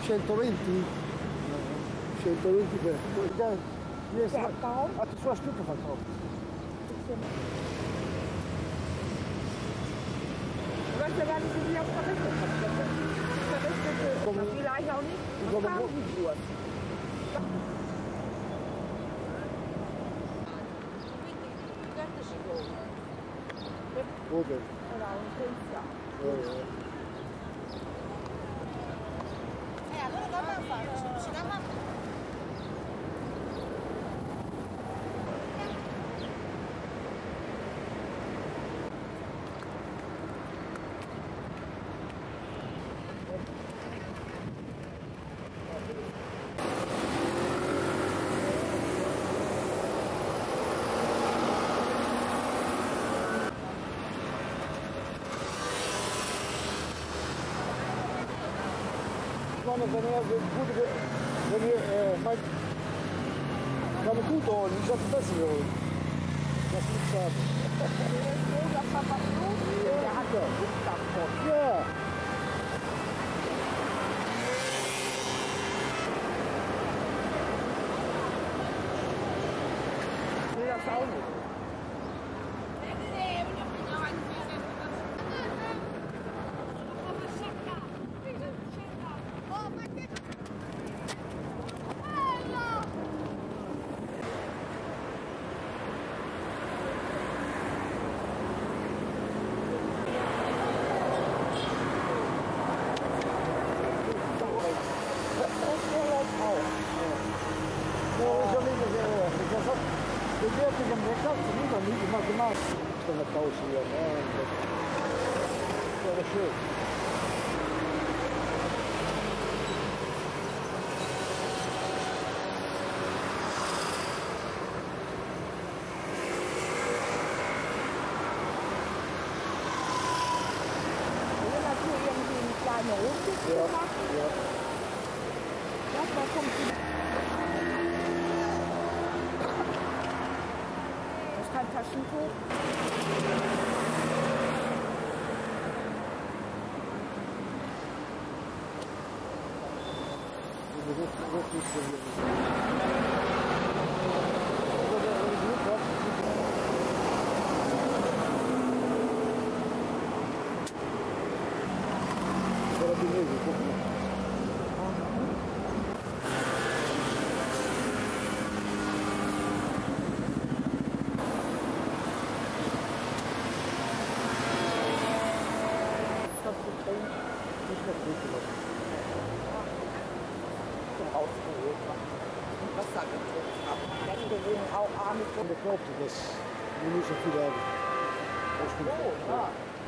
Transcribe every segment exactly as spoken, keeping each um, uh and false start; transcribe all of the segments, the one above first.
centoventi? centoventi per... Yes, ah, tu sulla stufa fa troppo. Weißt du gar nicht, wie ich auf verrechnet habe? Verrechnete, vielleicht auch nicht. Was haben die Wurst? Oder? Oder ein Fenster. Ja, ja. Eh, allora cosa faccio? Ci dà una... Wenn er gut, wenn ihr, äh, mein, wenn er gut holen, ich hab besser holen. Das muss ich sagen. Der hat ja Giftdampf. Ja. Ich will das auch nicht. Ik weet het hem niet, dat is niet, maar niet, maar gemaakt. Ik ben een pauze hier, ja, dat is schön. Wenn das hier irgendwie eine kleine Rundkiste Ja, macht, ja. das da kommt die. Das ist kein Taschentuch. Dat is ook niet zo. Dat is niet zo. Zum Ausprobieren und Wasser getrunken habe. Dann gewesen auch Arme En dat klopt, dat is niet zo veel hebben. Dat is goed. Oh, ja.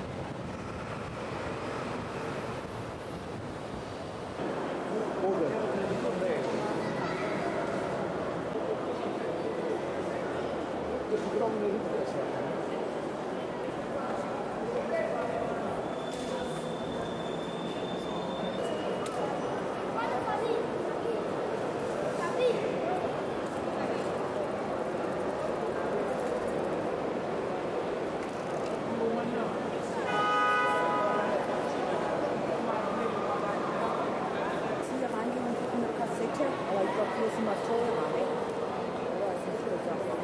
Oder? Dat is vooral een rietwedstrijd. Hier reingehen und gucken eine Kassette, aber ich glaube, hier ist immer teurer, ne? Oder ist nicht so Sache.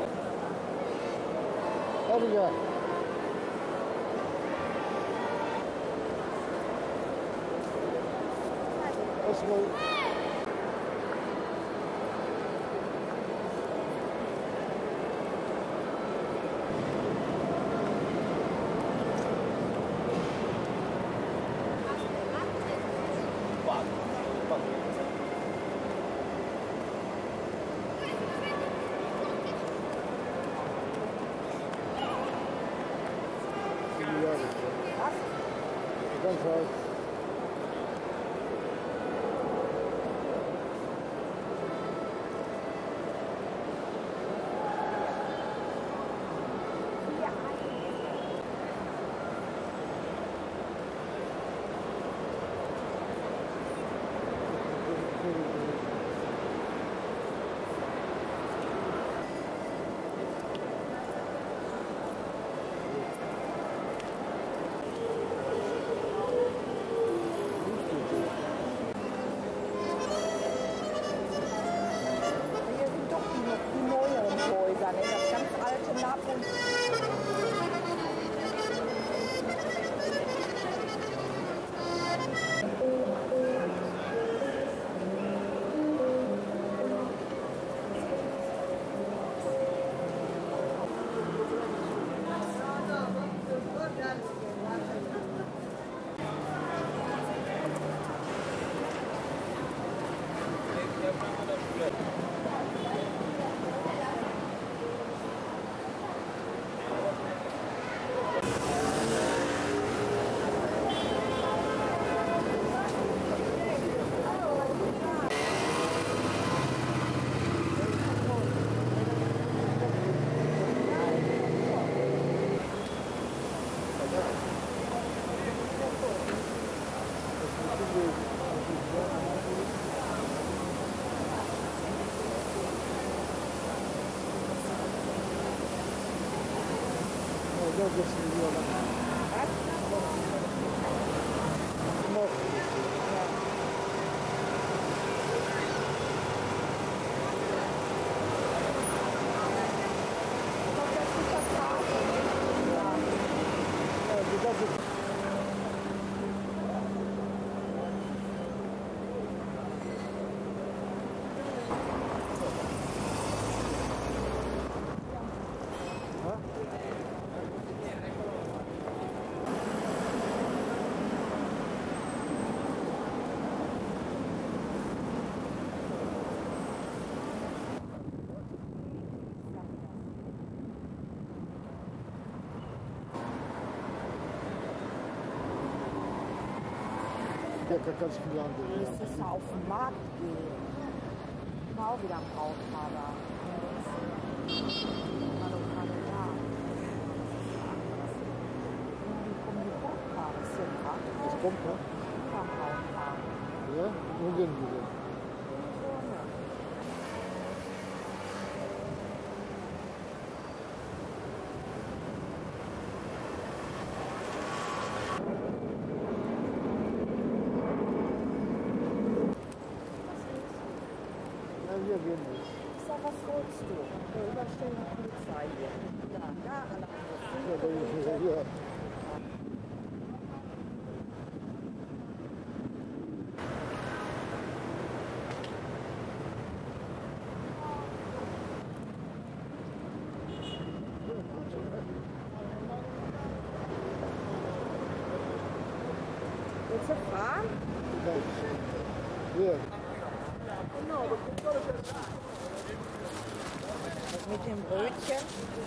Edgar. Dat is mooi. Was? Ganz uit. jetzt nicht mehr lang. Was? Noch. Kommt das nicht das Rad? Ja, die ganze ja, ganz viele andere. Ja. Müsstest du auf den Markt gehen. Genau wieder am Brauthaber. Hallo, hallo, ja. Wie kommen die Brautpaare zum Rathaus? Das kommt, ne? Am Brautpaar. Ja, wo gehen wir denn? Ja, wir gehen jetzt. Ich sag, was holst du? Der überstehende Polizei hier. Da, da, alleine. Ja, da ist wieder hier. Willst du fahren? Hier. Mit dem Brötchen?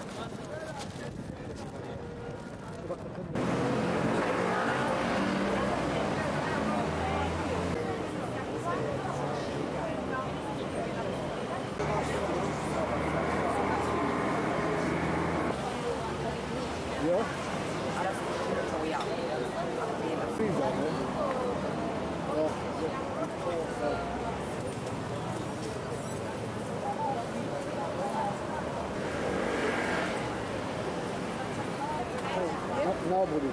Ja? Alles so, ja. Pizza, ne? Ja. Na, Napoli.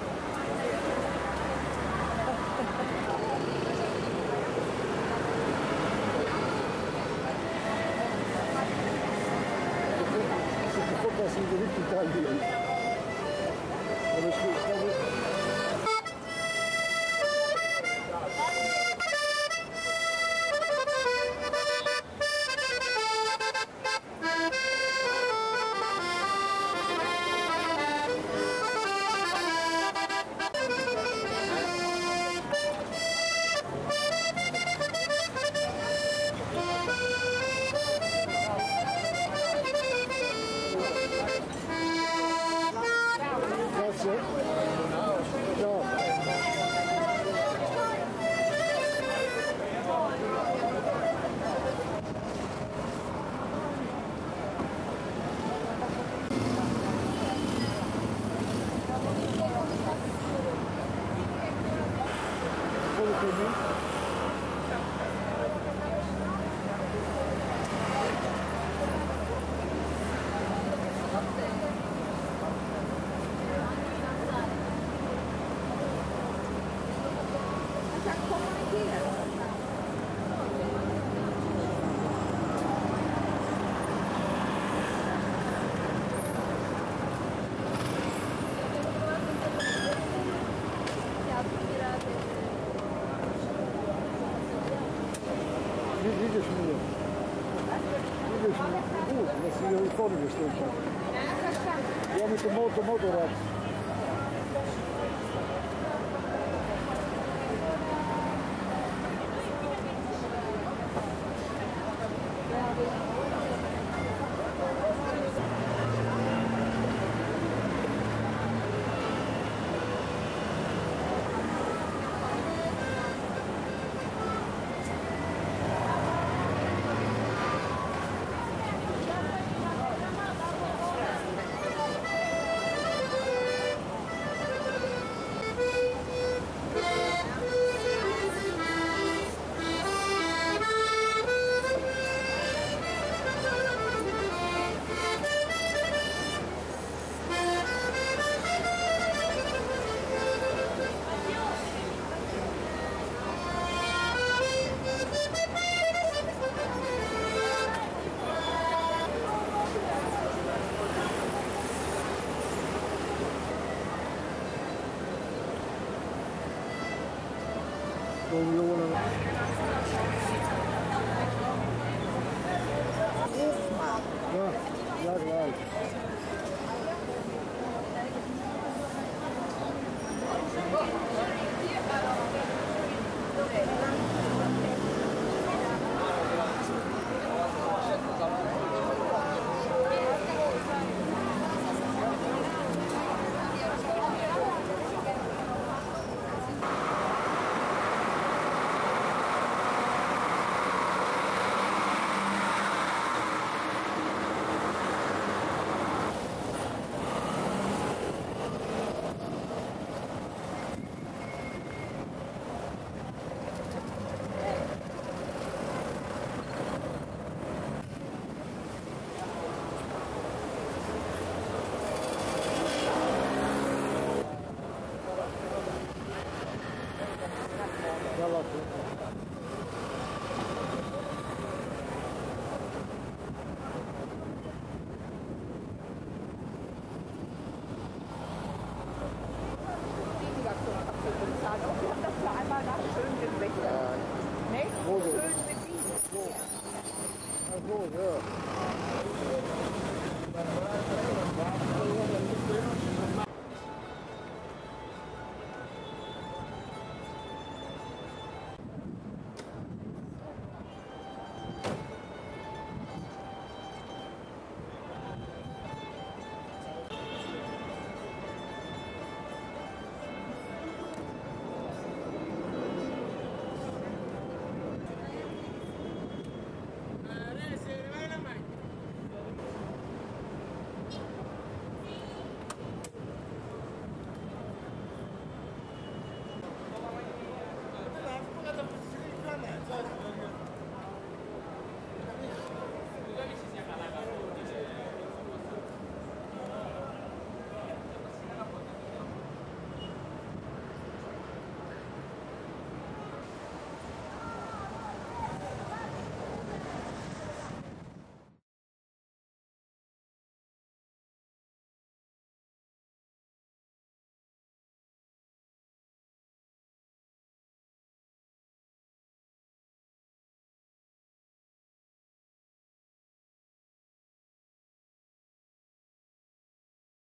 Ich gucke, dass sie die richtige Teil liegen. Aber ich glaube, Grazie. Ciao. Volle Termin. Ja, komm mal hier. Wie liegt es mir? Wie liegt es mir? Gut, dass sie hier vorne gestellt haben. Ja, mit dem Motor, Motorrad. Millionen. Ja, ja gleich. So, ja.